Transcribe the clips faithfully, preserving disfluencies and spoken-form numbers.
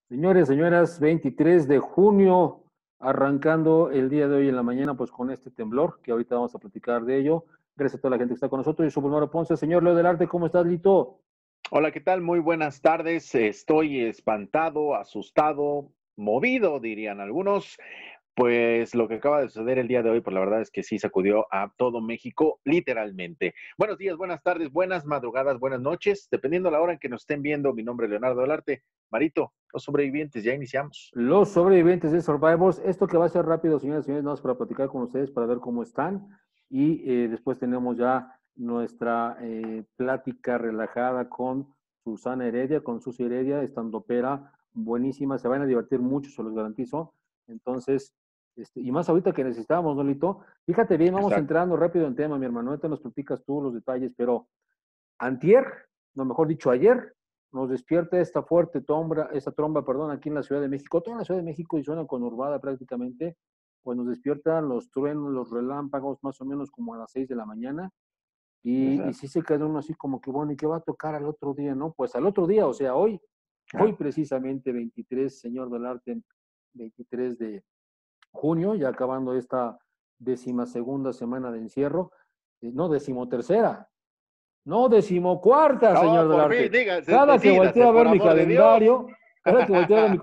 Señores, señoras, veintitrés de junio, arrancando el día de hoy en la mañana, pues con este temblor, que ahorita vamos a platicar de ello. Gracias a toda la gente que está con nosotros. Yo soy Bruno Ponce. Señor Leo del Arte, ¿cómo estás, Lito? Hola, ¿qué tal? Muy buenas tardes. Estoy espantado, asustado, movido, dirían algunos. Pues lo que acaba de suceder el día de hoy, pues la verdad es que sí sacudió a todo México, literalmente. Buenos días, buenas tardes, buenas madrugadas, buenas noches, dependiendo la hora en que nos estén viendo. Mi nombre es Leonardo del Arte. Marito, los sobrevivientes, ya iniciamos. Los sobrevivientes de Survivors. Esto que va a ser rápido, señoras y señores, vamos para platicar con ustedes, para ver cómo están. Y eh, después tenemos ya nuestra eh, plática relajada con Susana Heredia, con Susi Heredia, estandopera buenísima. Se van a divertir mucho, se los garantizo. Entonces, este, y más ahorita que necesitábamos, ¿no, Lito? Fíjate bien, vamos Exacto. entrando rápido en tema, mi hermano. Ahorita nos platicas tú los detalles, pero antier, no mejor dicho ayer, nos despierta esta fuerte tromba, esta tromba, perdón, aquí en la Ciudad de México, toda la Ciudad de México y zona conurbada prácticamente, pues nos despiertan los truenos, los relámpagos, más o menos como a las seis de la mañana, y, y Exacto. sí se queda uno así como que, bueno, ¿y qué va a tocar al otro día, no? Pues al otro día, o sea, hoy, hoy Ah, precisamente veintitrés, señor del arte, veintitrés de junio, ya acabando esta decimasegunda semana de encierro, eh, no, decimotercera, no, decimocuarta, oh, señor del por fin, arte. dígase, Cada que volteo decídase, a ver por mi amor de Dios. calendario, cada que volteo a ver mi...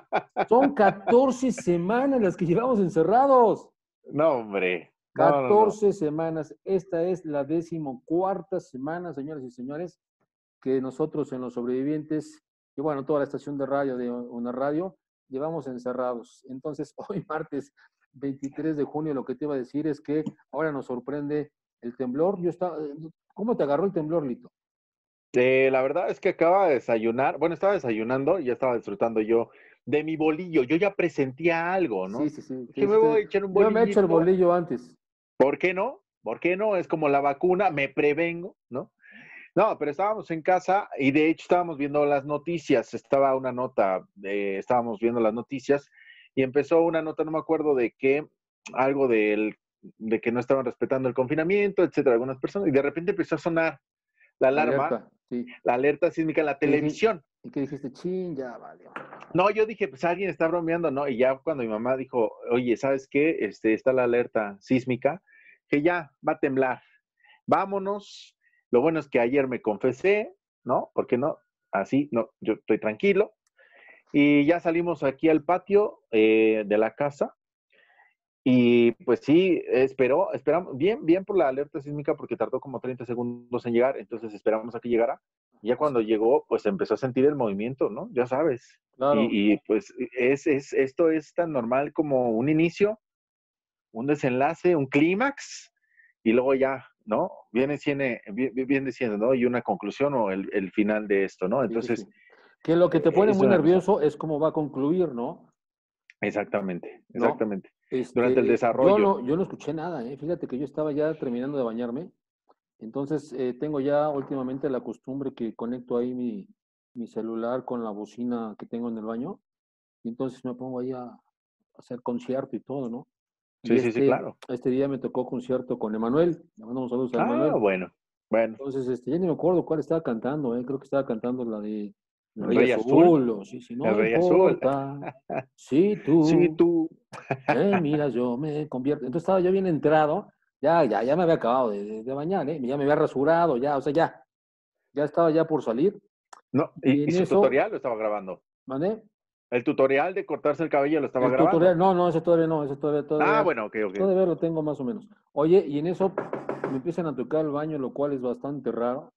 Son catorce semanas las que llevamos encerrados. No, hombre. No, no, no. catorce semanas. Esta es la decimocuarta semana, señoras y señores, que nosotros en los sobrevivientes, y bueno, toda la estación de radio de una radio, llevamos encerrados. Entonces, hoy martes veintitrés de junio, lo que te iba a decir es que ahora nos sorprende el temblor. Yo estaba, ¿cómo te agarró el temblor, Lito? Eh, la verdad es que acaba de desayunar, bueno, estaba desayunando y ya estaba disfrutando yo de mi bolillo. Yo ya presentía algo, Sí, ¿no? sí, sí. Que Dije, me voy dijiste, a echar un yo me echo el bolillito. bolillo antes. ¿Por qué no? ¿Por qué no? Es como la vacuna, me prevengo, ¿no? No, pero estábamos en casa y de hecho estábamos viendo las noticias. Estaba una nota, eh, estábamos viendo las noticias y empezó una nota, no me acuerdo de qué, algo del, de que no estaban respetando el confinamiento, etcétera, algunas personas, y de repente empezó a sonar la La alarma, alerta, sí. la alerta sísmica en la ¿Qué dijiste? televisión. ¿Y qué dijiste? Chin, ya vale. No, yo dije, pues alguien está bromeando, ¿no? Y ya cuando mi mamá dijo, oye, ¿sabes qué? Este, está la alerta sísmica, que ya va a temblar. Vámonos. Lo bueno es que ayer me confesé, ¿no? ¿Por qué no? Así, no, yo estoy tranquilo. Y ya salimos aquí al patio eh, de la casa. Y pues sí, esperó, esperamos, bien, bien por la alerta sísmica porque tardó como treinta segundos en llegar, entonces esperamos a que llegara. Y ya cuando llegó, pues empezó a sentir el movimiento, ¿no? Ya sabes. Claro. Y, y pues es, es, esto es tan normal como un inicio, un desenlace, un clímax, y luego ya, ¿no? Viene, viene, viene diciendo, ¿no? Y una conclusión o el, el final de esto, ¿no? Sí, sí, Entonces, sí. Que lo que te pone es muy una cosa. nervioso es cómo va a concluir, ¿no? Exactamente, ¿No? exactamente. Durante el Este, yo desarrollo. no, yo no escuché nada, ¿eh? Fíjate que yo estaba ya terminando de bañarme. Entonces, eh, tengo ya últimamente la costumbre que conecto ahí mi, mi celular con la bocina que tengo en el baño. Y entonces me pongo ahí a hacer concierto y todo, ¿no? Y Sí, sí, sí, este, claro. este día me tocó concierto con Emanuel. Le mandamos saludos a Ah, Emanuel. bueno, bueno. Entonces, este, ya ni me acuerdo cuál estaba cantando, ¿eh? Creo que estaba cantando la de El El Rey Rey Azul, Azul, o sí, si el no Rey Azul. importa, si Sí, tú tú. me miras, yo me convierto. Entonces estaba yo bien entrado, ya, ya, ya me había acabado de, de, de bañar, ¿eh? Ya me había rasurado, ya, o sea, ya, ya estaba ya por salir. No, Y y, y en su eso, tutorial lo estaba grabando. ¿mandé? El tutorial de cortarse el cabello lo estaba El tutorial, grabando. no, no, ese todavía no, ese todavía, Ah, todavía, bueno, ok, ok. todavía lo tengo más o menos. Oye, y en eso me empiezan a tocar el baño, lo cual es bastante raro.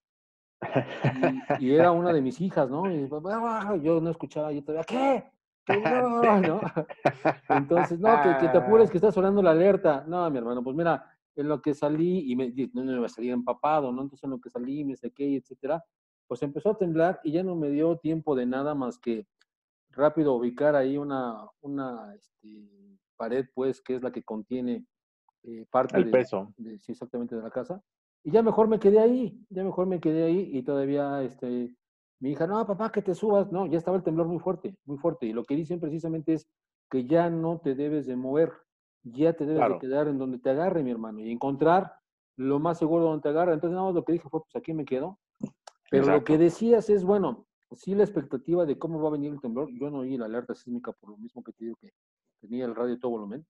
Y, y era una de mis hijas, ¿no? Y yo no escuchaba, yo todavía, ¿qué? Temblor, ¿no? Entonces, no, que, que te apures, que está sonando la alerta. No, mi hermano, pues mira, en lo que salí y me, no me iba a salir empapado, ¿no? Entonces, en lo que salí, me sequé, etcétera, pues empezó a temblar y ya no me dio tiempo de nada más que rápido ubicar ahí una, una este, pared, pues, que es la que contiene eh, parte El de, peso. de, sí, exactamente de la casa. Y ya mejor me quedé ahí, ya mejor me quedé ahí y todavía este, mi hija, no, papá, que te subas. No, ya estaba el temblor muy fuerte, muy fuerte. Y lo que dicen precisamente es que ya no te debes de mover, ya te debes de Claro, quedar en donde te agarre, mi hermano, y encontrar lo más seguro donde te agarre. Entonces, nada más lo que dije fue, pues aquí me quedo. Pero lo que exacto. decías es, bueno, sí la expectativa de cómo va a venir el temblor, yo no oí la alerta sísmica por lo mismo que te digo que tenía el radio a todo volumen,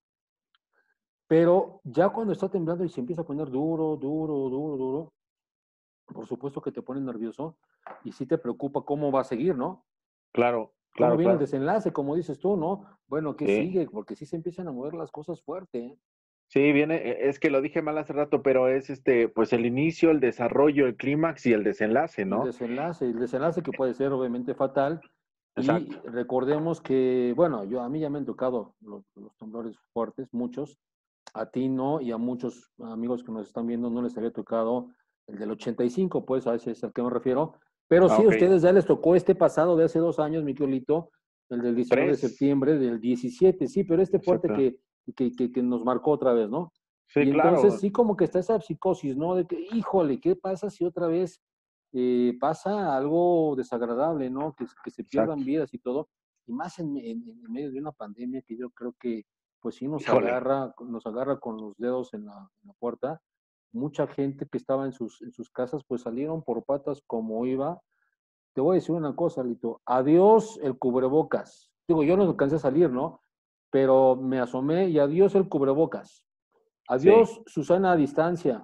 pero ya cuando está temblando y se empieza a poner duro, duro, duro, duro, por supuesto que te pone nervioso y sí te preocupa cómo va a seguir, ¿no? Claro, ¿Cómo claro, viene el claro. desenlace, como dices tú, no? Bueno, ¿qué Sí. sigue? Porque sí se empiezan a mover las cosas fuerte, ¿eh? Sí, viene, e- es que lo dije mal hace rato, pero es este, pues el inicio, el desarrollo, el clímax y el desenlace, El ¿no? desenlace, el desenlace que puede ser obviamente fatal. Y Exacto. recordemos que, bueno, yo a mí ya me han tocado los, los temblores fuertes, muchos. A ti no, y a muchos amigos que nos están viendo no les había tocado el del ochenta y cinco, pues a ese es al que me refiero. Pero Ah, sí, a ok. ustedes ya les tocó este pasado de hace dos años, mi Miquelito, el del diecinueve de Tres. septiembre del diecisiete, sí, pero este fuerte Exacto. que, que, que, que nos marcó otra vez, ¿no? Sí, Y entonces claro. sí como que está esa psicosis, ¿no? De que, híjole, ¿qué pasa si otra vez eh, pasa algo desagradable, ¿no? Que, que se pierdan Exacto. vidas y todo, y más en, en, en medio de una pandemia que yo creo que pues sí nos Híjole. agarra, nos agarra con los dedos en la, en la puerta. Mucha gente que estaba en sus, en sus casas, pues salieron por patas como iba. Te voy a decir una cosa, Lito. Adiós el cubrebocas. Digo, yo no alcancé a salir, ¿no? Pero me asomé y adiós el cubrebocas. Sí. Adiós Susana a distancia.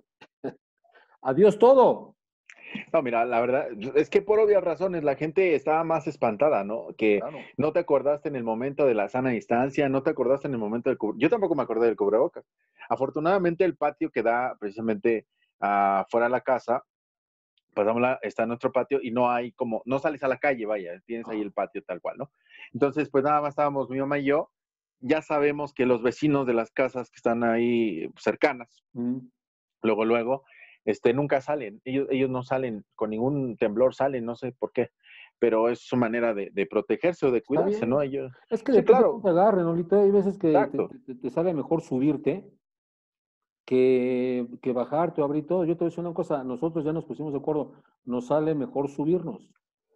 Adiós todo. No, mira, la verdad, es que por obvias razones la gente estaba más espantada, ¿no? Que Claro. no te acordaste en el momento de la sana distancia, no te acordaste en el momento del cubrebocas. Yo tampoco me acordé del cubrebocas. Afortunadamente el patio que da precisamente afuera de la casa, pasámosla, está en nuestro patio y no hay como, no sales a la calle, vaya, tienes ahí el patio tal cual, ¿no? Entonces, pues nada más estábamos mi mamá y yo, ya sabemos que los vecinos de las casas que están ahí cercanas, Mm. luego, luego, este, nunca salen, ellos, ellos no salen, con ningún temblor salen, no sé por qué, pero es su manera de, de protegerse o de Está cuidarse, ¿no? bien. Ellos, Es que sí, depende de cómo claro, te agarre, ¿no? Lito? Hay veces que te, exacto, te- te sale mejor subirte que, que bajarte o abrir todo. Yo te voy a decir una cosa, nosotros ya nos pusimos de acuerdo, nos sale mejor subirnos.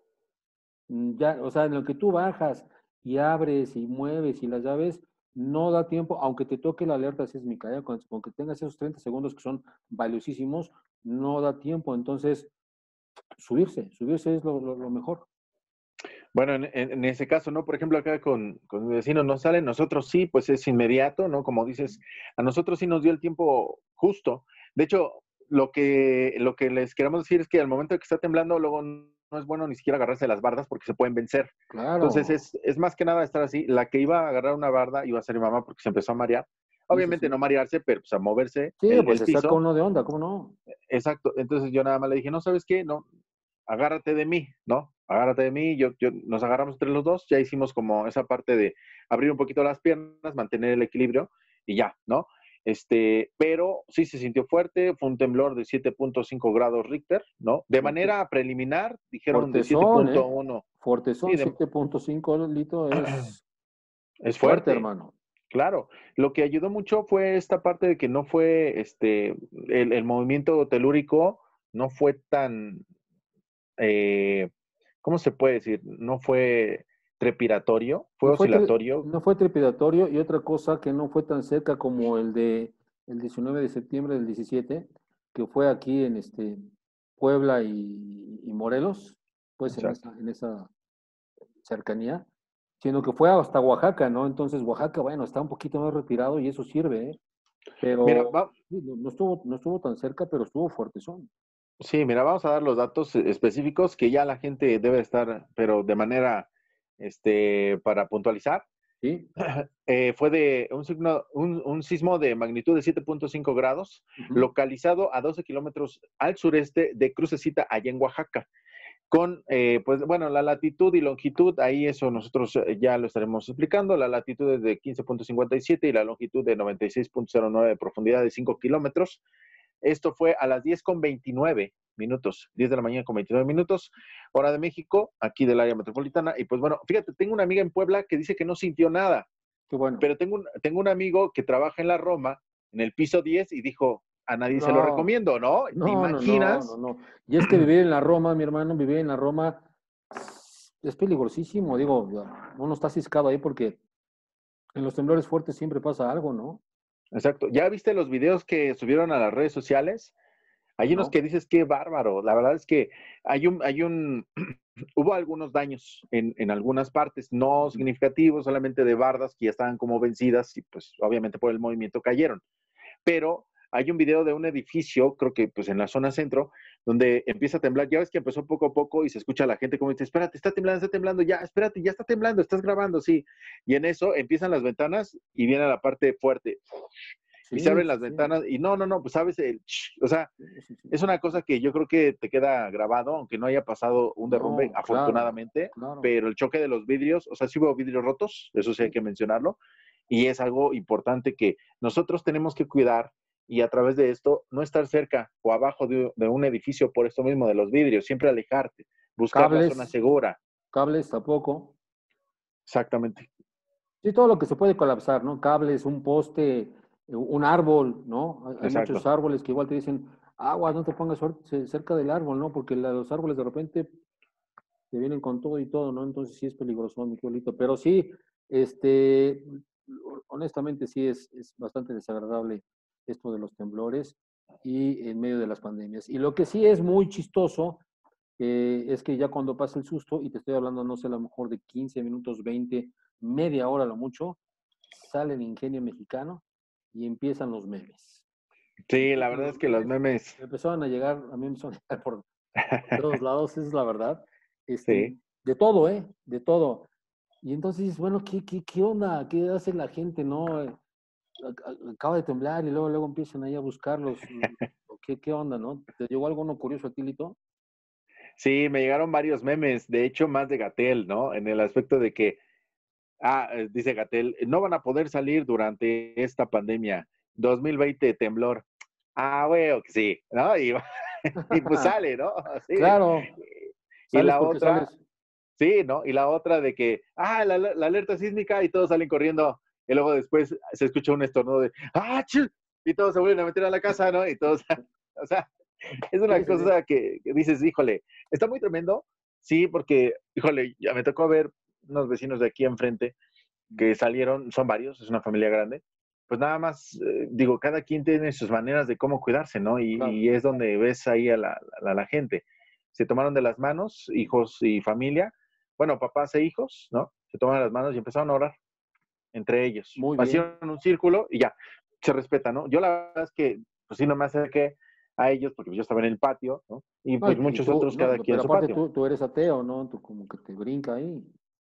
Mm, Ya, o sea, en lo que tú bajas y abres y mueves y las llaves, no da tiempo, aunque te toque la alerta sísmica, ¿eh? Con, con que tengas esos treinta segundos que son valiosísimos, no da tiempo. Entonces, subirse, subirse es lo, lo, lo mejor. bueno, en, en, en, ese caso, ¿no? Por ejemplo, acá con, con mi vecino no sale, nosotros sí, pues es inmediato, ¿no? Como dices, a nosotros sí nos dio el tiempo justo. De hecho, lo que, lo que les queremos decir es que al momento de que está temblando, luego no es bueno ni siquiera agarrarse las bardas porque se pueden vencer. Entonces, Claro, es, es más que nada estar así. La que iba a agarrar una barda iba a ser mi mamá porque se empezó a marear. sí, sí, Obviamente no sí. marearse, pero pues a moverse Sí, el, pues el se saca piso. uno de onda, ¿cómo no? Exacto. Entonces yo nada más le dije, no, ¿sabes qué? No, agárrate de mí, ¿no? Agárrate de mí, yo, yo, nos agarramos entre los dos, ya hicimos como esa parte de abrir un poquito las piernas, mantener el equilibrio y ya, ¿no? Este, pero sí se sintió fuerte, fue un temblor de siete punto cinco grados Richter, ¿no? De Fuerte, manera preliminar dijeron de fuertezón, ¿eh? siete punto uno. Sí, Fuertezón, de, siete punto cinco Lito, es, es es fuerte, fuerte, hermano. claro. Lo que ayudó mucho fue esta parte de que no fue, este, el, el movimiento telúrico no fue tan, eh, ¿cómo se puede decir? No fue trepidatorio, fue No fue, tre- oscilatorio. no fue trepidatorio y otra cosa que no fue tan cerca como el de el diecinueve de septiembre del diecisiete, que fue aquí en este Puebla y, y Morelos, pues en Exacto. esa, en esa cercanía, sino que fue hasta Oaxaca, ¿no? Entonces Oaxaca, bueno, está un poquito más retirado y eso sirve, ¿eh? Mira, Pero va, sí, no, no estuvo, no estuvo tan cerca, pero estuvo fuertezón. sí, mira, vamos a dar los datos específicos que ya la gente debe estar, pero de manera, este, para puntualizar. ¿Sí? Eh, fue de un, signo, un, un, sismo de magnitud de siete punto cinco grados, Ujú. localizado a doce kilómetros al sureste de Crucecita, allá en Oaxaca. Con, eh, pues bueno, la latitud y longitud, ahí eso nosotros eh, ya lo estaremos explicando. La latitud es de quince punto cincuenta y siete y la longitud de noventa y seis punto cero nueve de profundidad de cinco kilómetros. Esto fue a las diez con veintinueve minutos, diez de la mañana con veintinueve minutos, hora de México, aquí del área metropolitana. Y pues bueno, fíjate, tengo una amiga en Puebla que dice que no sintió nada, Qué bueno. pero tengo un, tengo un amigo que trabaja en la Roma, en el piso diez, y dijo, a nadie se lo No, recomiendo, ¿no? ¿Te no, no, no, no, imaginas? no. Y es que vivir en la Roma, mi hermano, vivir en la Roma es peligrosísimo. Digo, uno está ciscado ahí porque en los temblores fuertes siempre pasa algo, ¿no? Exacto. ¿Ya viste los videos que subieron a las redes sociales? Hay unos ¿No? que dices, qué bárbaro. La verdad es que hay un, hay un hubo algunos daños en, en algunas partes, no significativos, solamente de bardas que ya estaban como vencidas y pues obviamente por el movimiento cayeron. Pero hay un video de un edificio, creo que pues en la zona centro, donde empieza a temblar. Ya ves que empezó poco a poco y se escucha a la gente como dice, espérate, está temblando, está temblando, ya, espérate, ya está temblando, estás grabando, sí. Y en eso empiezan las ventanas y viene la parte fuerte. Y se Sí, abren las sí, ventanas y no, no, no, pues sabes, el, o sea, sí, sí, sí. es una cosa que yo creo que te queda grabado, aunque no haya pasado un derrumbe, No, claro, afortunadamente, claro. pero el choque de los vidrios, o sea, sí hubo vidrios rotos, eso sí hay Sí. que mencionarlo, y es algo importante que nosotros tenemos que cuidar y a través de esto no estar cerca o abajo de, de un edificio por esto mismo de los vidrios, siempre alejarte, buscar la zona Cables, segura. cables tampoco. Exactamente. Sí, todo lo que se puede colapsar, ¿no? Cables, un poste, eh, un árbol, ¿no? Hay, hay muchos Exacto. árboles que igual te dicen, aguas, no te pongas suer- ce- cerca del árbol, ¿no? Porque la- los árboles de repente te vienen con todo y todo, ¿no? Entonces sí es peligroso, mi Joelito. Pero sí, este, honestamente sí es, es bastante desagradable esto de los temblores y en medio de las pandemias. Y lo que sí es muy chistoso eh, es que ya cuando pasa el susto, y te estoy hablando, no sé, a lo mejor de quince minutos, veinte, media hora a lo mucho, sale el ingenio mexicano y empiezan los memes. Sí, la Empiezan verdad los es que los memes, memes, me empezaron a llegar, a mí me empezaron a llegar por, por todos lados, esa es la verdad. Este, sí. de todo, ¿eh? De todo. Y entonces, bueno, ¿qué, qué, qué onda? ¿Qué hace la gente, no? Eh, a- a- Acaba de temblar y luego, luego empiezan ahí a buscarlos. ¿Qué, qué onda, no? ¿Te llegó algo curioso a ti, Lito? Sí, me llegaron varios memes, de hecho más de Gatel, ¿no? En el aspecto de que, ah, eh, dice Gatel, no van a poder salir durante esta pandemia. dos mil veinte temblor. Ah, bueno, que sí, ¿no? Y, y pues sale, ¿no? Así. Claro, Y sales la porque otra, sales. sí, ¿no? Y la otra de que, ah, la, la alerta sísmica y todos salen corriendo. Y luego después se escucha un estornudo de, ah, chis, y todos se vuelven a meter a la casa, ¿no? Y todos, o sea, es Sí, una sí, sí. cosa que, que dices, híjole, está muy tremendo, sí, porque, híjole, ya me tocó ver unos vecinos de aquí enfrente que salieron, son varios, es una familia grande, pues nada más, eh, digo, cada quien tiene sus maneras de cómo cuidarse, ¿no? Y, Claro. y es donde ves ahí a la, a la gente. Se tomaron de las manos, hijos y familia, bueno, papás e hijos, ¿no? Se tomaron las manos y empezaron a orar entre ellos. Muy bien. Hicieron un círculo y ya, se respeta, ¿no? Yo la verdad es que, pues sí, no me acerqué a ellos porque yo estaba en el patio, ¿no? Y No, pues y, y muchos tú, otros no, cada no, quien pero en su aparte patio. tú, tú eres ateo, ¿no? Tú como que te brinca ahí.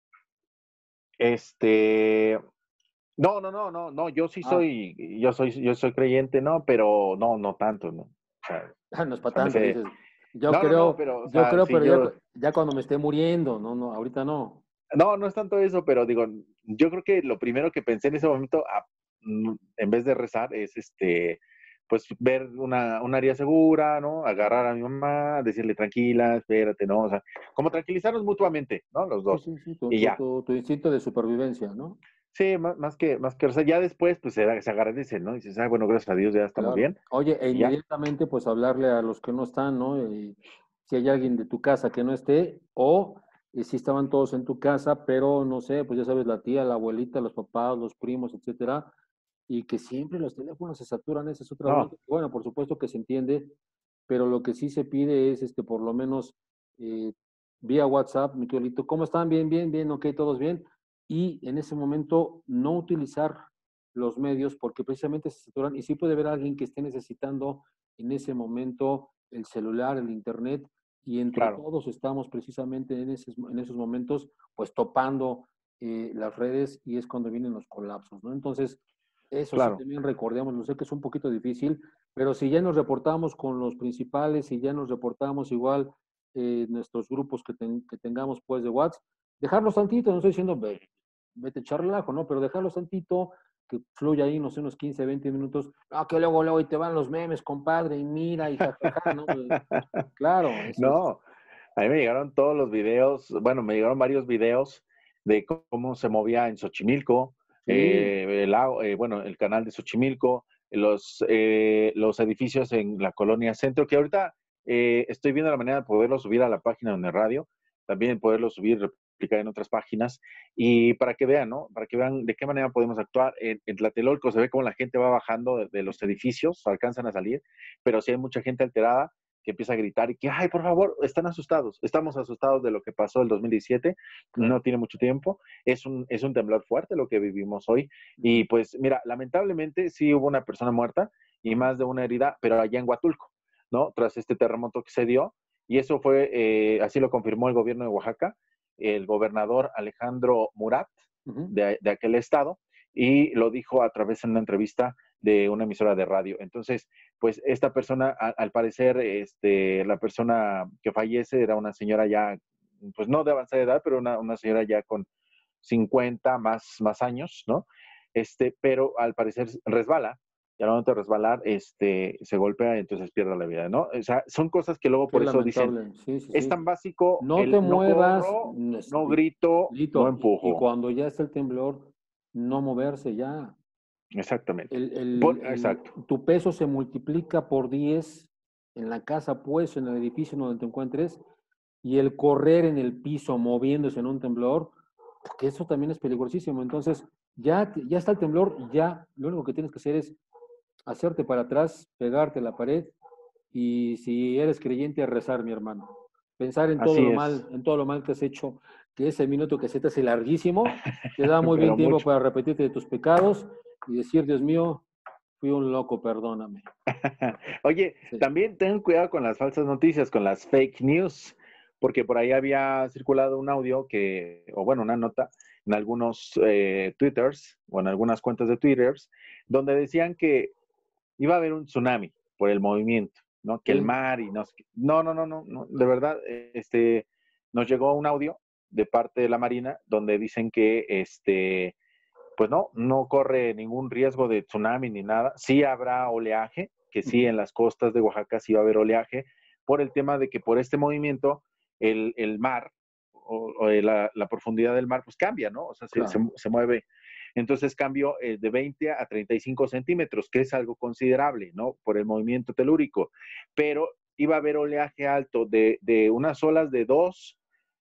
Este, no, no, no, no, no, yo sí Ah, soy, yo soy, yo soy creyente, ¿no? Pero no, no tanto, ¿no? O sea, no es o para sea, me tanto, sé, dices. Yo no, no, no, creo, pero, o yo sea, creo, sí, pero ya, yo, cu- ya cuando me esté muriendo, no, no, ahorita no. no, no es tanto eso, pero digo, yo creo que lo primero que pensé en ese momento, a- mm, en vez de rezar, es este, pues ver una, un área segura, ¿no? Agarrar a mi mamá, decirle tranquila, espérate, ¿no? O sea, como tranquilizarnos mutuamente, ¿no? Los Sí, dos. sí, sí, tu, Y tu, ya. tu, tu instinto de supervivencia, ¿no? Sí, más, más que, más que rezar. Ya después, pues se, se agradece, ¿no? Y dices, ah, bueno, gracias a Dios, ya estamos Claro. bien. Oye, e Y ya. inmediatamente pues hablarle a los que no están, ¿no? Y si hay alguien de tu casa que no esté, o eh, si estaban todos en tu casa, pero no sé, pues ya sabes, la tía, la abuelita, los papás, los primos, etcétera, y que siempre los teléfonos se saturan, esa es otra bronca. No, Bueno, por supuesto que se entiende, pero lo que sí se pide es, este, por lo menos, eh, vía WhatsApp, mi querido, ¿cómo están? Bien, bien, bien, ok, todos bien. Y en ese momento no utilizar los medios porque precisamente se saturan y sí puede haber alguien que esté necesitando en ese momento el celular, el internet, y entre claro, todos estamos precisamente en esos, en esos momentos pues topando eh, las redes y es cuando vienen los colapsos, ¿no? Entonces, eso sí claro. también recordemos, lo sé que es un poquito difícil, pero si ya nos reportamos con los principales, si ya nos reportamos igual eh, nuestros grupos que, ten, que, tengamos pues de WhatsApp, dejarlos tantito, no estoy diciendo ve, vete a echar relajo, ¿no? Pero dejarlos tantito, que fluya ahí, no sé, unos quince, veinte minutos, ah, que luego, luego, y te van los memes, compadre, y mira, y jajaja, ¿no? Pues, claro, eso es, No, a mí me llegaron todos los videos, bueno, me llegaron varios videos de cómo se movía en Xochimilco, sí, eh, el, lago- eh, bueno, el canal de Xochimilco, los, eh, los edificios en la colonia Centro, que ahorita eh, estoy viendo la manera de poderlo subir a la página de radio, también poderlo subir, replicar en otras páginas, y para que vean, ¿no? Para que vean de qué manera podemos actuar. En, en Tlatelolco se ve cómo la gente va bajando de, de los edificios, alcanzan a salir, pero sí hay mucha gente alterada que empieza a gritar y que, ay, por favor, están asustados. Estamos asustados de lo que pasó el dos mil diecisiete, no tiene mucho tiempo. Es un, es un temblor fuerte lo que vivimos hoy. Y pues, mira, lamentablemente sí hubo una persona muerta y más de una herida, pero allá en Huatulco, ¿no? Tras este terremoto que se dio. Y eso fue, eh, así lo confirmó el gobierno de Oaxaca, el gobernador Alejandro Murat, uh-huh. de, de aquel estado, y lo dijo a través de una entrevista de una emisora de radio. Entonces, pues esta persona, a, al parecer, este, la persona que fallece era una señora ya, pues no de avanzada edad, pero una, una señora ya con cincuenta más, más años, ¿no? Este, pero al parecer resbala, y al momento de resbalar, este, se golpea y entonces pierde la vida, ¿no? O sea, son cosas que luego por Qué eso lamentable. dicen, Sí, sí, es sí. tan básico, No el te no muevas, corro, no, no grito, grito, no y, empujo. y cuando ya está el temblor, no moverse ya. Exactamente. El, el, por, el, exacto. Tu peso se multiplica por diez en la casa, pues, en el edificio donde te encuentres, y el correr en el piso moviéndose en un temblor, porque eso también es peligrosísimo. Entonces, ya, ya está el temblor y ya lo único que tienes que hacer es hacerte para atrás, pegarte a la pared y si eres creyente, a rezar, mi hermano. Pensar en todo Así lo es. mal, en todo lo mal que has hecho, que ese minuto que se te hace larguísimo, te da muy bien Pero tiempo mucho. para repetirte de tus pecados y decir, Dios mío, fui un loco, perdóname. Oye, sí. También ten cuidado con las falsas noticias, con las fake news, porque por ahí había circulado un audio que, o bueno, una nota en algunos eh, twitters o en algunas cuentas de twitters, donde decían que iba a haber un tsunami por el movimiento, ¿no? Que sí. El mar y no sé qué. No, no, no, no, no, de verdad, este, nos llegó un audio de parte de la Marina donde dicen que, este, pues no, no corre ningún riesgo de tsunami ni nada. Sí habrá oleaje, que sí en las costas de Oaxaca sí va a haber oleaje, por el tema de que por este movimiento el, el mar o, o la, la profundidad del mar pues cambia, ¿no? O sea, se, claro. se, se mueve. Entonces cambió eh, de veinte a treinta y cinco centímetros, que es algo considerable, ¿no? Por el movimiento telúrico. Pero iba a haber oleaje alto de, de unas olas de dos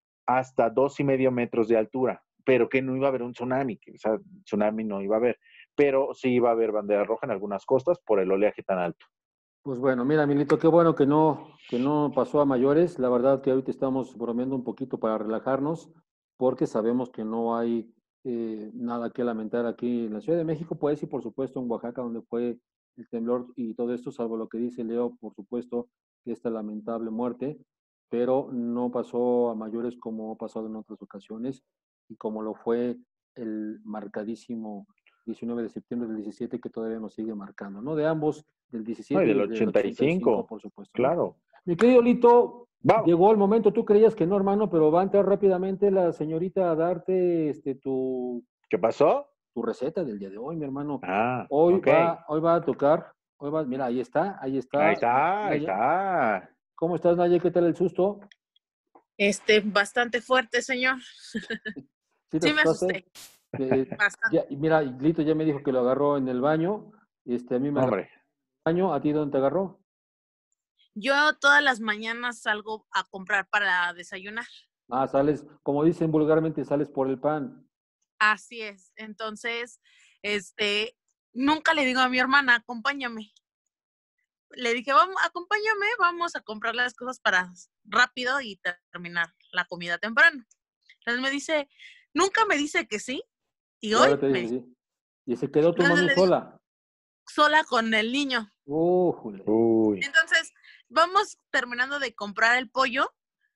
hasta dos y medio metros de altura, pero que no iba a haber un tsunami, que, o sea, tsunami no iba a haber, pero sí iba a haber bandera roja en algunas costas por el oleaje tan alto. Pues bueno, mira, Milito, qué bueno que no, que no pasó a mayores. La verdad que ahorita estamos bromeando un poquito para relajarnos, porque sabemos que no hay eh, nada que lamentar aquí en la Ciudad de México, pues, y por supuesto en Oaxaca, donde fue el temblor y todo esto, salvo lo que dice Leo, por supuesto, esta lamentable muerte, pero no pasó a mayores como ha pasado en otras ocasiones y como lo fue el marcadísimo diecinueve de septiembre del diecisiete, que todavía nos sigue marcando, ¿no? De ambos, del diecisiete no, y y del ochenta y cinco, por supuesto. Claro. ¿No? Mi querido Lito, Vamos. Llegó el momento, tú creías que no, hermano, pero va a entrar rápidamente la señorita a darte este, tu... ¿Qué pasó? Tu receta del día de hoy, mi hermano. Ah, hoy, okay. va, hoy va a tocar, hoy va, mira, ahí está, ahí está. Ahí está, Naya. ahí está. ¿Cómo estás, Naya? ¿Qué tal el susto? Este, bastante fuerte, señor. ¿Sí, te sí me asusté. Eh, ya, mira, Lito ya me dijo que lo agarró en el baño. Este, a mí me Hombre. agarró en el baño. ¿A ti dónde te agarró? Yo todas las mañanas salgo a comprar para desayunar. Ah, sales, como dicen vulgarmente, sales por el pan. Así es. Entonces, este, nunca le digo a mi hermana, acompáñame. Le dije, vamos, acompáñame, vamos a comprar las cosas para rápido y terminar la comida temprano. Entonces me dice, nunca me dice que sí. Y, y hoy te me dice, sí. Y se quedó tu mami sola. Digo, sola con el niño. Uh, Uy. Entonces, vamos terminando de comprar el pollo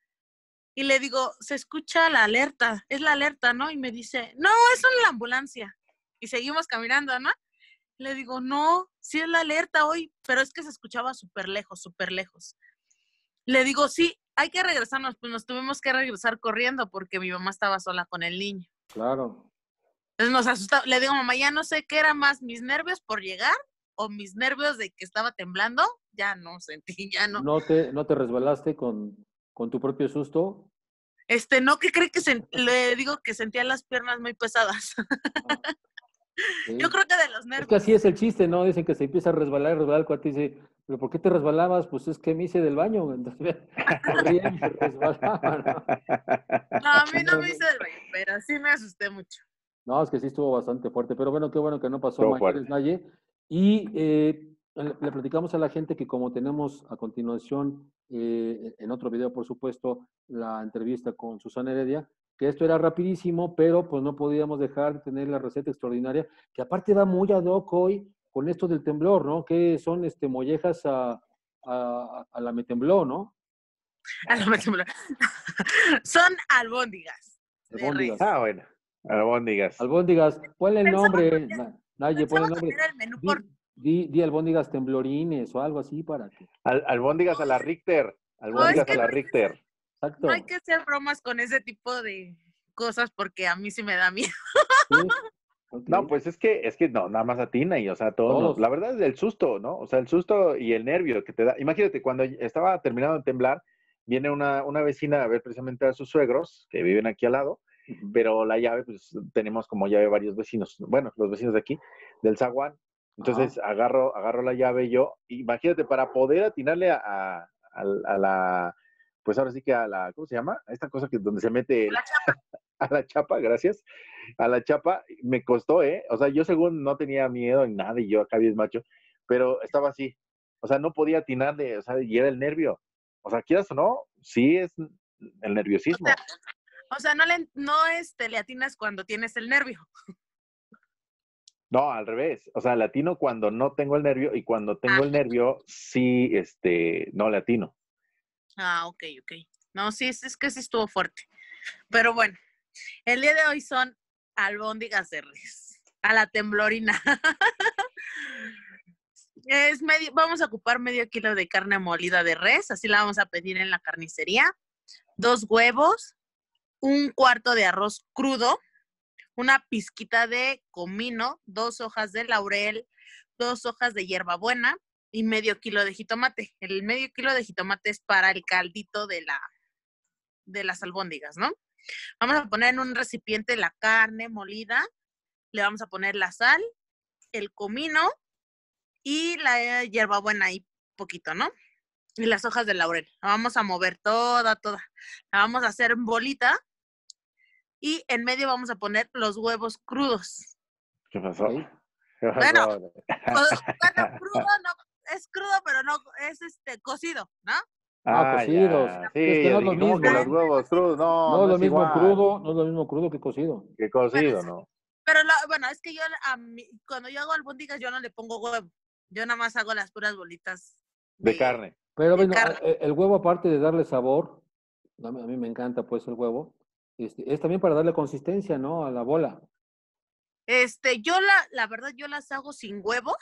y le digo, se escucha la alerta, es la alerta, ¿no? Y me dice, no, es la ambulancia. Y seguimos caminando, ¿no? Le digo, no, sí es la alerta hoy, pero es que se escuchaba súper lejos, súper lejos. Le digo, sí, hay que regresarnos, pues nos tuvimos que regresar corriendo porque mi mamá estaba sola con el niño. Claro. Entonces nos asustaba. Le digo, mamá, ya no sé qué era más, mis nervios por llegar o mis nervios de que estaba temblando. Ya no sentí, ya no. ¿No te, no te resbalaste con, con tu propio susto? Este, no, que cree que se, le digo que sentía las piernas muy pesadas. Ah, sí. Yo creo que de los nervios. Es que así es el chiste, ¿no? Dicen que se empieza a resbalar, resbalar, el cuate dice, ¿pero por qué te resbalabas? Pues es que me hice del baño. Entonces, corría y se resbalaba, ¿no? No, a mí no me hice del baño, pero sí me asusté mucho. No, es que sí estuvo bastante fuerte, pero bueno, qué bueno que no pasó Estuvo mayores, Naye. Y eh, le, le platicamos a la gente que como tenemos a continuación, eh, en otro video, por supuesto, la entrevista con Susana Heredia, que esto era rapidísimo, pero pues no podíamos dejar de tener la receta extraordinaria, que aparte va muy ad hoc hoy con esto del temblor, ¿no? Que son este, mollejas a, a, a la me tembló, ¿no? A lo mejor. Son albóndigas de res. Albóndigas. Ah, bueno. Albóndigas. Albóndigas, ponle el Pensamos nombre, hacer- Na- Naye, ponle el Pensamos nombre. hacer el menú Di, por di, di albóndigas temblorines o algo así para que. Al- albóndigas a la Richter. No, es Albóndigas que a no la hay, que Richter. hacer, Exacto. no hay que hacer bromas con ese tipo de cosas porque a mí sí me da miedo. Sí, ok. No, pues es que, es que no, nada más atina y, o sea, todo, no, Todos. la verdad es el susto, ¿no? O sea, el susto y el nervio que te da. Imagínate, cuando estaba terminando de temblar, viene una, una vecina a ver precisamente a sus suegros, que viven aquí al lado, Ujú. pero la llave, pues tenemos como llave varios vecinos, bueno, los vecinos de aquí, del zaguán. Entonces Ajá. agarro, agarro la llave yo, imagínate, para poder atinarle a, a, a, a la, pues ahora sí que a la, ¿cómo se llama? A esta cosa que donde se mete el, a la chapa, gracias, a la chapa, me costó, ¿eh? O sea, yo según no tenía miedo en nada y yo acá bien macho, pero estaba así, o sea, no podía atinarle, o sea, y era el nervio. O sea, quieras o no, sí es el O nerviosismo. sea, o sea, no le, no este, le atinas cuando tienes el nervio. No, al revés. O sea, le atino cuando no tengo el nervio y cuando tengo Ah. el nervio, sí, este, no le atino. Ah, ok, ok. No, sí, es, es que sí estuvo fuerte. Pero bueno, el día de hoy son albóndigas de res. A la temblorina. Es medio, vamos a ocupar medio kilo de carne molida de res, así la vamos a pedir en la carnicería. Dos huevos, un cuarto de arroz crudo, una pizquita de comino, dos hojas de laurel, dos hojas de hierbabuena y medio kilo de jitomate. El medio kilo de jitomate es para el caldito de, la, de las albóndigas, ¿no? Vamos a poner en un recipiente la carne molida, le vamos a poner la sal, el comino y la hierbabuena ahí poquito, ¿no? Y las hojas de laurel. La vamos a mover toda, toda. La vamos a hacer en bolita y en medio vamos a poner los huevos crudos. ¿Qué pasó? Ok. ¿Qué pasó? Bueno, bueno, crudo no, es crudo, pero no, es este cocido, ¿no? Ah, Ah, cocidos. ya. Sí, es Sí, que no yo es lo dije, ¿cómo que mismo. los huevos crudos? No, No no es lo es mismo igual crudo, no es lo mismo crudo que cocido. que Bueno, cocido, sí, ¿no? pero lo, bueno, es que yo a mí, cuando yo hago albóndigas yo no le pongo huevo. Yo nada más hago las puras bolitas De de, carne. Pero de bueno, carne. a- el huevo, aparte de darle sabor, a mí, a mí me encanta pues el huevo, este, es también para darle consistencia, ¿no? A la bola. Este, yo la, la verdad, yo las hago sin huevo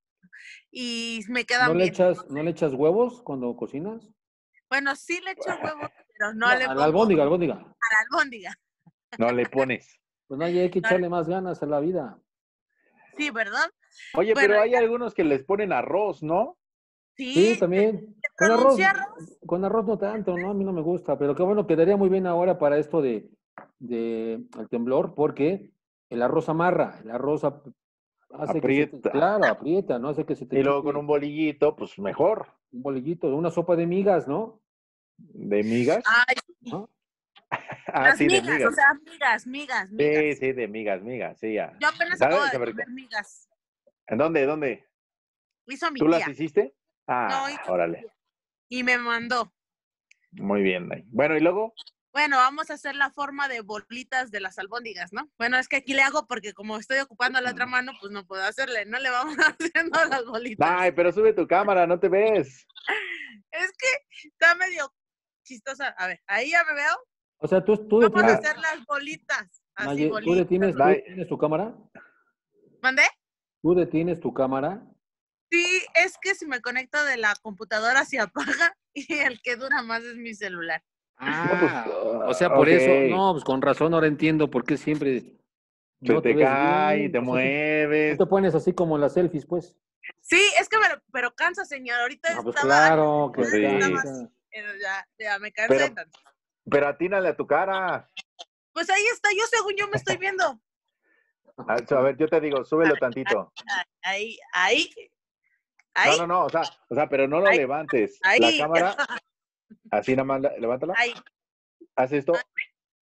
y me ¿No quedan le bien. echas, no le echas huevos cuando cocinas? Bueno, sí le echo huevo, pero no No, le a la pongo albóndiga, albóndiga. a la albóndiga. No le pones. Pues no, hay que No, echarle más ganas a la vida. sí, ¿verdad? Oye, Bueno, pero hay algunos que les ponen arroz, ¿no? Sí, sí, también. ¿te Con arroz, pronuncié arroz? con arroz no tanto, ¿no? A mí no me gusta, pero qué bueno, quedaría muy bien ahora para esto de, de el temblor, porque el arroz amarra, el arroz ap- hace que se te, Aprieta. claro, aprieta, ¿no? Hace que se te Y luego con quite un bolillito, pues mejor. un bolillito, una sopa de migas, ¿no? ¿De migas? Ay, Ajá. Ah, las sí, de migas, o migas. sea, migas, migas, Sí, migas. sí, de migas, migas, sí, ya. Yo apenas acabo ¿Sabes? de Sabe rico. comer migas. ¿En dónde? ¿Dónde? Hizo mi ¿Tú las tía. hiciste? No, Ah, hizo mi órale. tía. Y me mandó. Muy bien. Nay. Bueno, y luego, Bueno, vamos a hacer la forma de bolitas de las albóndigas, ¿no? Bueno, es que aquí le hago porque como estoy ocupando la otra mano, pues no puedo hacerle, no le vamos haciendo las bolitas. ay, pero sube tu cámara, no te ves. Es que está medio chistosa. A ver, ahí ya me veo. O sea, tú, tú Vamos a detienes, hacer las bolitas. Así, Naye, ¿tú bolitas. detienes, tú Nay. detienes tu cámara? ¿Mandé? ¿Tú detienes tu cámara? Sí, es que si me conecto de la computadora se apaga y el que dura más es mi celular. No, pues, Ah, o sea, uh, por ok. eso, no, pues con razón ahora entiendo por qué siempre Se no te te ves cae, bien. te O sea, tú, tú mueves. te pones así como en las selfies, pues. Sí, es que me lo, pero cansa, señor. Ahorita No, pues estaba, claro, que Pues antes estaba sí. así, cansa. pero ya, ya me cansé. Pero, tanto. pero atínale a tu cara. Pues ahí está, yo según yo me estoy viendo. A, a ver, yo te digo, súbelo tantito. Ahí, ahí, No, ahí, no, no, o sea, o sea, pero no lo ahí, levantes. ahí, La cámara, así nada más, la- levántala. ahí. Haz esto.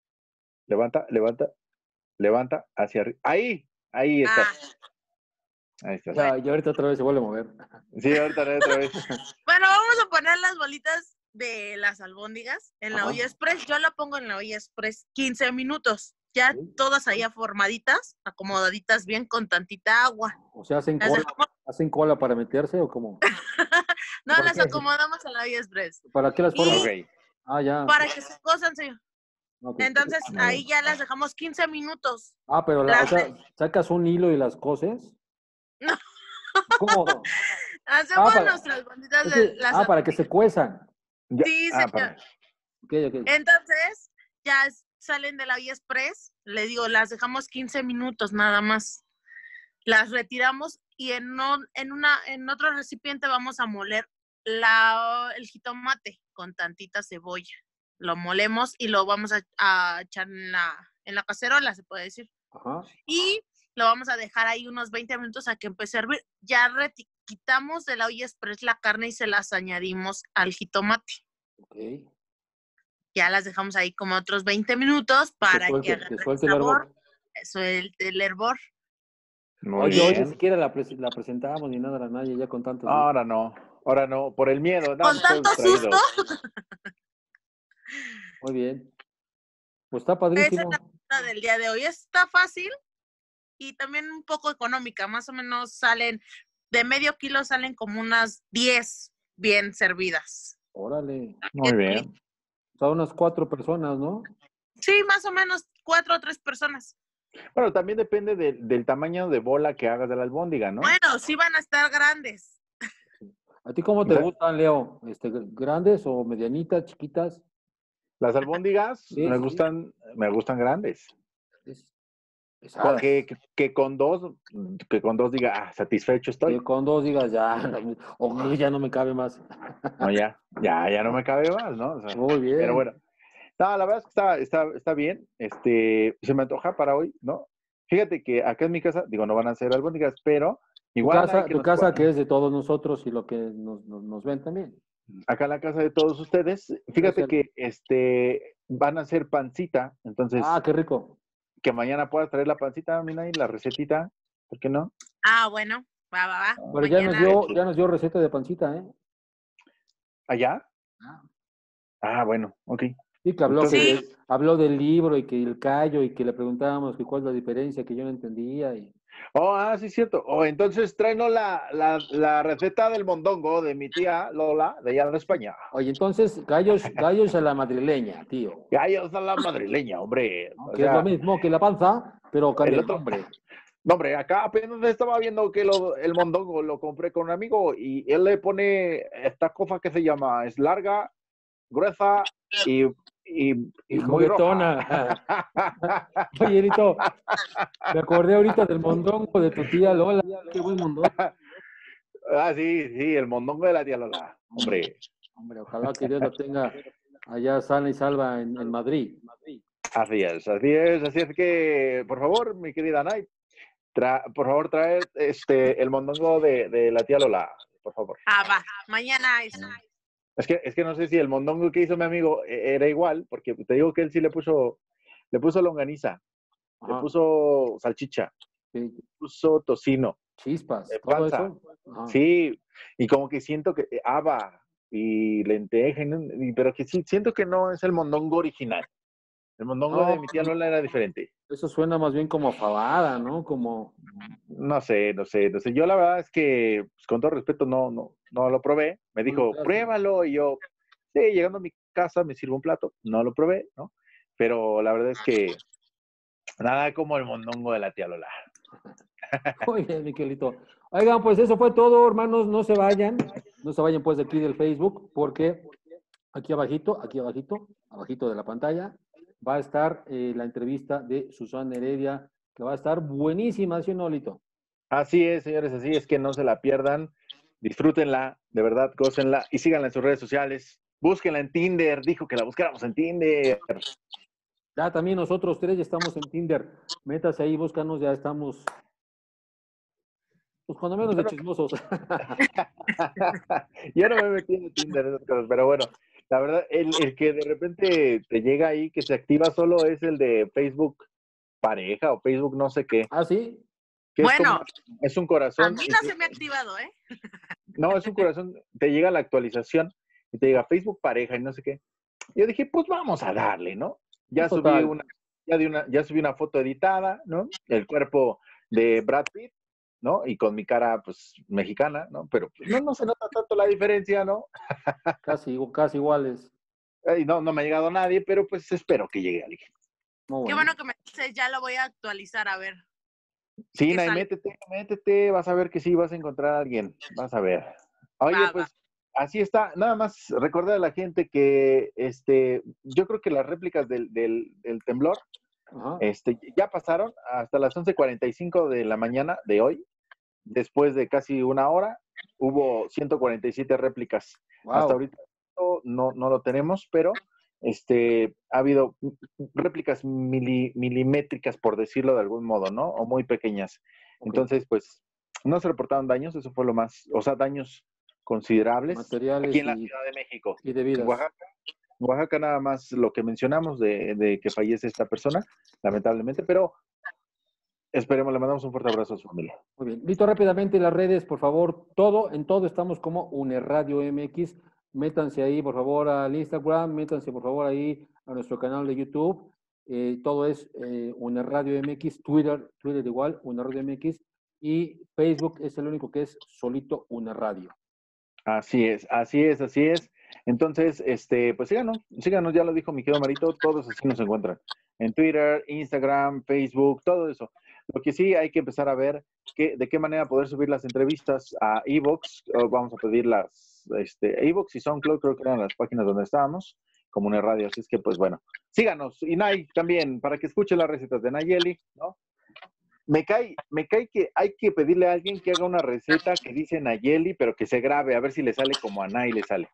Levanta, levanta, levanta hacia arriba. Ahí, ahí Ah, estás. Ahí está. Ya, ya ahorita otra vez se vuelve a mover. Sí, ahorita otra vez. Bueno, vamos a poner las bolitas de las albóndigas en la Ajá. olla express. Yo la pongo en la olla express quince minutos. Ya Sí. todas ahí formaditas, acomodaditas bien con tantita agua. O sea, ¿hacen Las cola, dejamos- ¿hacen cola para meterse o cómo? no, ¿Por las qué? acomodamos en la olla express. ¿Para qué las Y- formas? Ok. Ah, ya. Para que se cosan, señor. Ok. Entonces, Muy ahí bien. ya las dejamos quince minutos. Ah, pero la, o Las sea, de- sacas un hilo y las coses. No. ¿Cómo? Hacemos Ah, para, nuestras bolitas es de que- las ah, para que se cuezan. Ya. Sí, Ah, señor. para. Ok, ok. Entonces, ya s- salen de la olla express, le digo, las dejamos quince minutos nada más. Las retiramos y en, un- en, una, en otro recipiente vamos a moler la, el jitomate con tantita cebolla. Lo molemos y lo vamos a, a echar en la, en la cacerola, se puede decir. Ajá. Y lo vamos a dejar ahí unos veinte minutos a que empiece a hervir. Ya reti- quitamos de la olla express la carne y se las añadimos al jitomate. Ok. Ya las dejamos ahí como otros veinte minutos para suelte- que que agarre el suelte el sabor, hervor. suelte el hervor. Muy Oye, hoy ni bien. siquiera la, pres- la presentamos ni nada a nadie, ya con tantos. Ahora no. Ahora no. Por el miedo. Con Andamos todos tanto susto, distraídos. Muy bien. Pues está esa padrísimo. es la receta del día de hoy. Está fácil y también un poco económica. Más o menos salen, de medio kilo salen como unas diez bien servidas. Órale. Muy bien. Son unas cuatro personas, ¿no? Sí, más o menos cuatro o tres personas. Bueno, también depende de- del tamaño de bola que hagas de la albóndiga, ¿no? Bueno, sí van a estar grandes. ¿A ti cómo O te sea- gustan, Leo? Este, ¿grandes o medianitas, chiquitas? Las albóndigas Sí, me sí. gustan, me gustan grandes. Es- Con- pesadas. que, que, que con dos, que con dos diga, ah, satisfecho estoy. Que con dos digas, ya, o ya no me cabe más. No, ya, ya, ya no me cabe más, ¿no? O sea, Muy bien. pero bueno. No, la verdad es que está, está, está bien. Este, se me antoja para hoy, ¿no? Fíjate que acá en mi casa, digo, no van a ser albóndigas, pero Tu igual hay casa, que tu nos casa cua- que es de todos nosotros y lo que nos, nos, nos ven también. acá en la casa de todos ustedes, fíjate Gracias. que este van a hacer pancita, entonces Ah, qué rico. que mañana puedas traer la pancita, mira, y la recetita, ¿por qué no? Ah, bueno, va, va, va. Pero ya nos, Mañana. dio, ya nos dio receta de pancita, ¿eh? ¿Allá? Ah. Ah, bueno, ok. Sí, que habló, Entonces- que habló del libro y que el callo y que le preguntábamos que cuál es la diferencia, que yo no entendía. Y... Oh, ah, sí, cierto. Oh, entonces tráenos la, la, la receta del mondongo de mi tía Lola, de allá de España. Oye, entonces, gallos, gallos a la madrileña, tío. Gallos a la madrileña, hombre. ¿No? O Que es sea, lo mismo que la panza, pero cambia el el, otro- nombre. no, hombre, acá apenas estaba viendo que lo- el mondongo lo compré con un amigo y él le pone esta cosa que se llama, es larga, gruesa y, y, y Y muy roja. juguetona. Oye, Erito, me acordé ahorita del mondongo de tu tía Lola. Qué buen mondongo. Ah, sí, sí, el mondongo de la tía Lola. Hombre, Hombre, ojalá que Dios la tenga allá sana y salva en, en Madrid. así es, así es, así es que, por favor, mi querida Night, tra- por favor, traer este, el mondongo de, de la tía Lola, por favor. Ah, va. Mañana es. Es que, es que no sé si el mondongo que hizo mi amigo eh, era igual, porque te digo que él sí le puso, le puso longaniza, le Ajá, puso salchicha, sí, le puso tocino, chispas, de todo panza. eso. Ajá. Sí, y como que siento que eh, haba y lenteja, ¿no? Y- pero que sí, siento que no es el mondongo original. El mondongo No, de mi tía Lola era diferente. eso suena más bien como fabada, ¿no? Como, No sé, no sé, no sé. Yo la verdad es que, pues, con todo respeto, no, no, no lo probé. Me No lo dijo, probaste. pruébalo. Y yo, sí, llegando a mi casa me sirvo un plato. No lo probé, ¿no? Pero la verdad es que nada como el mondongo de la tía Lola. muy bien, Miquelito. Oigan, pues eso fue todo, hermanos. No se vayan, no se vayan pues de aquí del Facebook, porque aquí abajito, aquí abajito, abajito de la pantalla, va a estar eh, la entrevista de Susana Heredia, que va a estar buenísima, ¿sí o no, Lito? Así es, señores, así es que no se la pierdan. Disfrútenla, de verdad, gócenla y síganla en sus redes sociales. Búsquenla en Tinder. Dijo que la buscáramos en Tinder. Ya también nosotros tres ya estamos en Tinder. Métase ahí, búscanos, ya estamos, pues cuando menos de Yo no- chismosos. Yo no me metí en Tinder, esas cosas, pero bueno, la verdad, el, el que de repente te llega ahí, que se activa solo es el de Facebook pareja o Facebook no sé qué. ¿Ah, sí? Que es, Bueno, como, es un a corazón. mí y no tú- se me ha activado, ¿eh? no, es un corazón, te llega la actualización y te llega Facebook pareja y no sé qué. Yo dije, pues vamos a darle, ¿no? Ya subí Total. una, ya, de una, ya subí una foto editada, ¿no? El cuerpo de Brad Pitt, ¿no? Y con mi cara, pues, mexicana, ¿no? Pero pues, no, no se nota tanto la diferencia, ¿no? Casi, casi iguales. Y no, no me ha llegado nadie, pero pues espero que llegue alguien. Muy Qué bueno. bueno que me dices, ya lo voy a actualizar, a ver. Sí, ¿Qué Nay, sale? métete, métete, vas a ver que sí, vas a encontrar a alguien, vas a ver. Oye, Va, va. pues, así está. Nada más recordar a la gente que, este, yo creo que las réplicas del, del, del temblor, Ajá. este, ya pasaron hasta las once cuarenta y cinco de la mañana de hoy. Después de casi una hora, hubo ciento cuarenta y siete réplicas. Wow. Hasta ahorita no, no lo tenemos, pero este, ha habido réplicas mili, milimétricas, por decirlo de algún modo, ¿no? O muy pequeñas. Ok. Entonces, pues, no se reportaron daños, eso fue lo más, o sea, daños considerables Materiales aquí en la y, Ciudad de México. y de En vidas. Oaxaca, en Oaxaca nada más lo que mencionamos de, de que fallece esta persona, lamentablemente, pero esperemos, le mandamos un fuerte abrazo a su familia. Muy bien. Lito, rápidamente las redes, por favor. Todo, en todo estamos como Unerradio M X. Métanse ahí, por favor, al Instagram. Métanse, por favor, ahí a nuestro canal de YouTube. Eh, todo es eh, Unerradio M X. Twitter, Twitter igual, Unerradio M X. Y Facebook es el único que es solito Unerradio. Así es, así es, así es. Entonces, este, pues síganos, síganos, ya lo dijo mi querido Marito, todos así nos encuentran. En Twitter, Instagram, Facebook, todo eso. Lo que sí hay que empezar a ver que, de qué manera poder subir las entrevistas a Evox. Vamos a pedir las, este, Evox y SoundCloud, creo que eran las páginas donde estábamos, como una radio. Así es que, pues bueno, síganos. Y Nay también, para que escuche las recetas de Nayeli, ¿no? Me cae, me cae que hay que pedirle a alguien que haga una receta que dice Nayeli, pero que se grabe, a ver si le sale como a Nay le sale.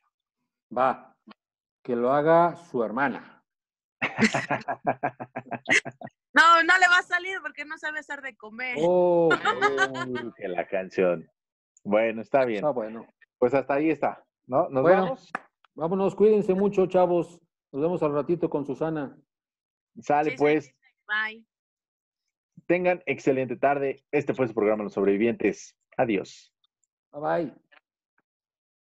Va. Que lo haga su hermana. No, no le va a salir porque no sabe hacer de comer. Oh, Uy, que la canción. Bueno, está bien. está bueno. Pues hasta ahí está, ¿no? ¿Nos Bueno. vamos? Vámonos, cuídense mucho, chavos. Nos vemos al ratito con Susana. Sale, Sí, pues. sí, bye. Tengan excelente tarde. Este fue su programa Los Sobrevivientes. Adiós. Bye bye.